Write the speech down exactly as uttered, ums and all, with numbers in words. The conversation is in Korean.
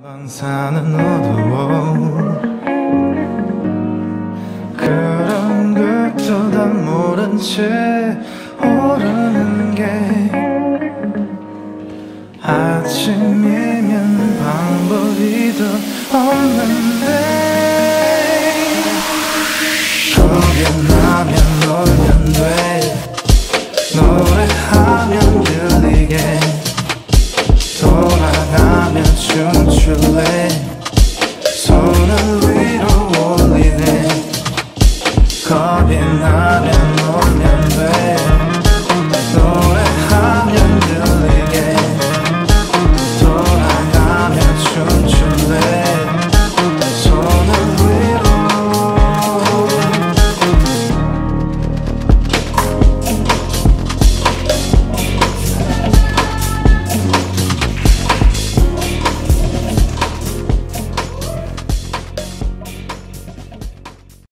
방사는 어두워 그런 것도 다 모른 채 오르는 게 아침이면 방법이 더 없는데 공연하면 놀면 돼 노래하면 들리게 돌아가면 춤출래